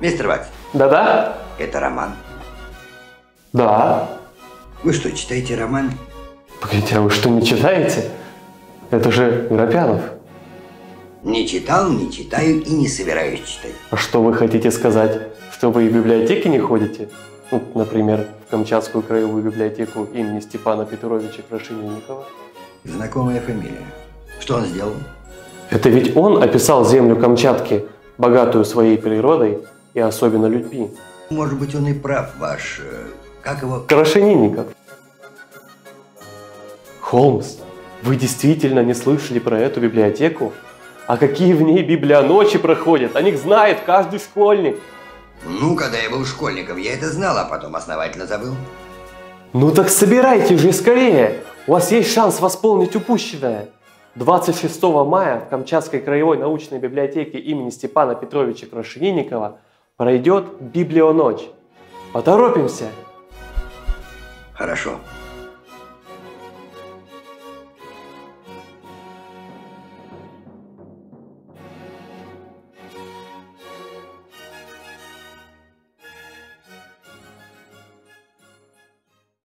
Мистер Вакс. Да-да? Это роман. Да. Вы что, читаете роман? Погодите, а вы что, не читаете? Это же Грапянов. Не читал, не читаю и не собираюсь читать. А что вы хотите сказать? Что вы и в библиотеке не ходите? Ну, например, в Камчатскую краевую библиотеку имени Степана Петровича Крашенинникова. Знакомая фамилия. Что он сделал? Это ведь он описал землю Камчатки, богатую своей природой и особенно людьми. Может быть, он и прав, ваш... как его? Крашенинников. Холмс, вы действительно не слышали про эту библиотеку? А какие в ней библионочи проходят? О них знает каждый школьник. Ну, когда я был школьником, я это знал, а потом основательно забыл. Ну так собирайте же скорее! У вас есть шанс восполнить упущенное. 26 мая в Камчатской краевой научной библиотеке имени Степана Петровича Крашенинникова пройдет Библионочь. Поторопимся! Хорошо.